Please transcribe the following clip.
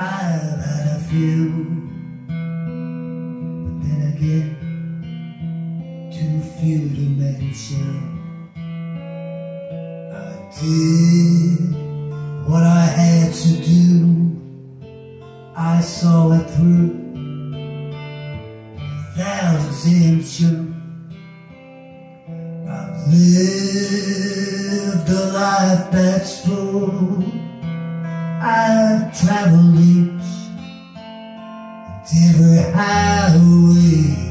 I've had a few, but then again, too few to mention. I did what I had to do, I saw it through without exemption. I've lived a life that's full, I've traveled each and every highway